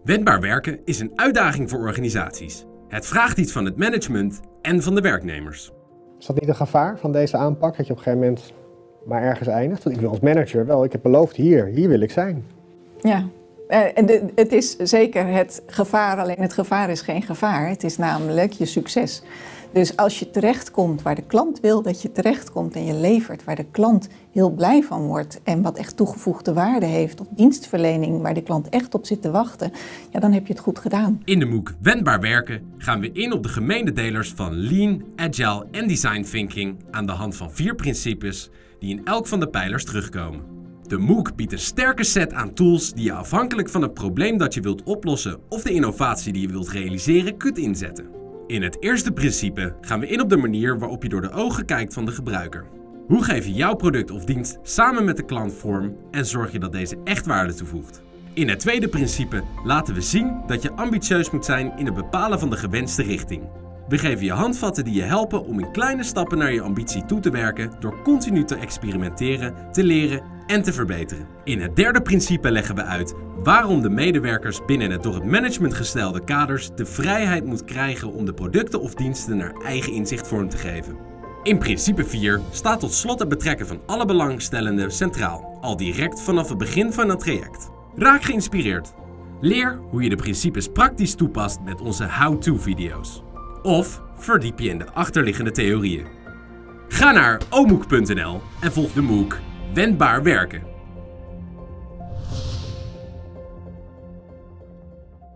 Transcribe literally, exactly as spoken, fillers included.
Wendbaar werken is een uitdaging voor organisaties. Het vraagt iets van het management en van de werknemers. Is dat niet een gevaar van deze aanpak, dat je op een gegeven moment maar ergens eindigt? Want ik wil als manager wel, ik heb beloofd hier, hier wil ik zijn. Ja, en de, het is zeker het gevaar, alleen het gevaar is geen gevaar. Het is namelijk je succes. Dus als je terechtkomt waar de klant wil dat je terechtkomt en je levert waar de klant heel blij van wordt en wat echt toegevoegde waarde heeft of dienstverlening waar de klant echt op zit te wachten, ja, dan heb je het goed gedaan. In de MOOC Wendbaar werken gaan we in op de gemeenedelers van Lean, Agile en Design Thinking aan de hand van vier principes die in elk van de pijlers terugkomen. De MOOC biedt een sterke set aan tools die je afhankelijk van het probleem dat je wilt oplossen of de innovatie die je wilt realiseren kunt inzetten. In het eerste principe gaan we in op de manier waarop je door de ogen kijkt van de gebruiker. Hoe geef je jouw product of dienst samen met de klant vorm en zorg je dat deze echt waarde toevoegt? In het tweede principe laten we zien dat je ambitieus moet zijn in het bepalen van de gewenste richting. We geven je handvatten die je helpen om in kleine stappen naar je ambitie toe te werken door continu te experimenteren, te leren en te verbeteren. In het derde principe leggen we uit waarom de medewerkers binnen het door het management gestelde kaders de vrijheid moet krijgen om de producten of diensten naar eigen inzicht vorm te geven. In principe vier staat tot slot het betrekken van alle belangstellenden centraal, al direct vanaf het begin van het traject. Raak geïnspireerd. Leer hoe je de principes praktisch toepast met onze how-to-video's. Of verdiep je in de achterliggende theorieën. Ga naar omook punt n l en volg de MOOC Wendbaar werken.